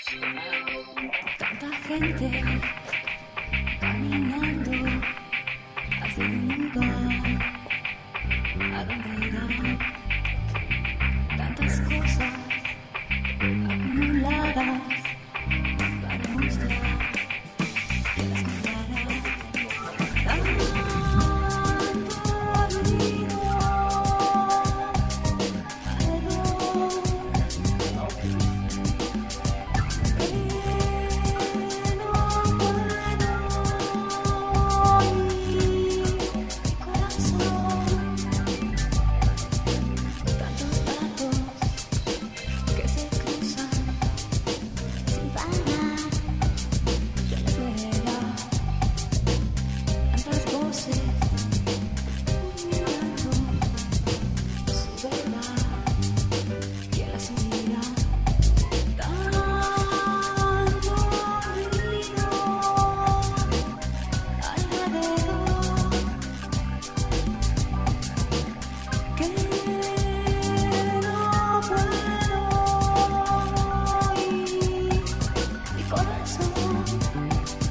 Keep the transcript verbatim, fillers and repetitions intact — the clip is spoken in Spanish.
Tanta gente caminando hacia un lugar a donde irán. Tantas cosas acumuladas para mostrar que las contará. Tanto ruido alrededor que no puedo oír mi corazón. Tantos datos que se cruzan sin parar, que la espera. Tantas voces murmurando su verdad, que las oirá. Tanto ruido alrededor que no puedo oír mi corazón.